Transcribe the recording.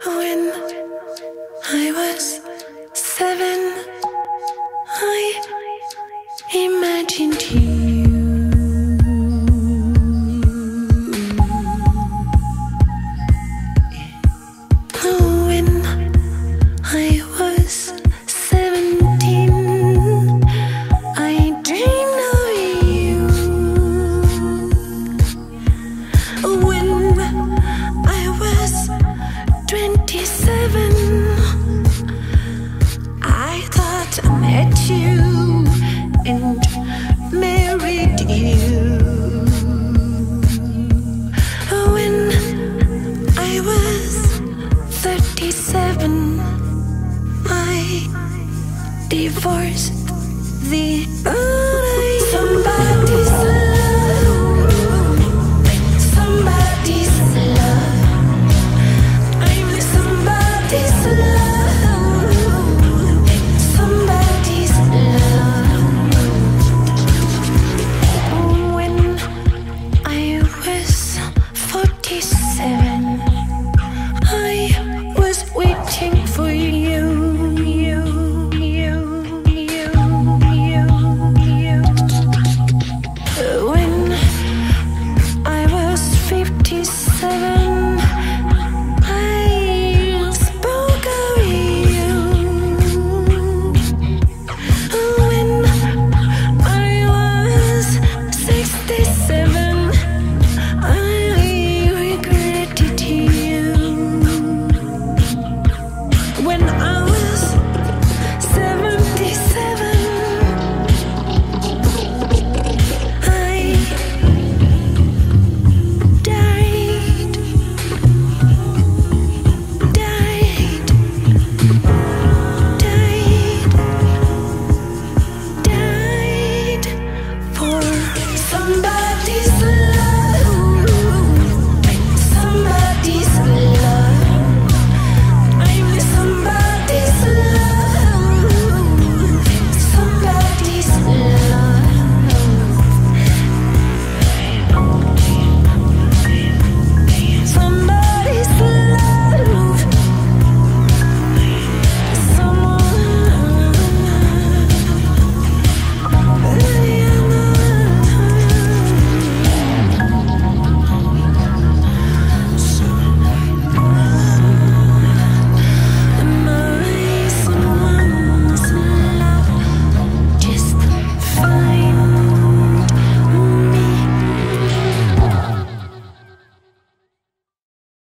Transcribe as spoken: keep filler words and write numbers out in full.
When I was seven, I imagined you. When I was seventeen, I dreamed of you. When I was twenty-seven, I thought I met you and married you. When I was thirty-seven, I divorced the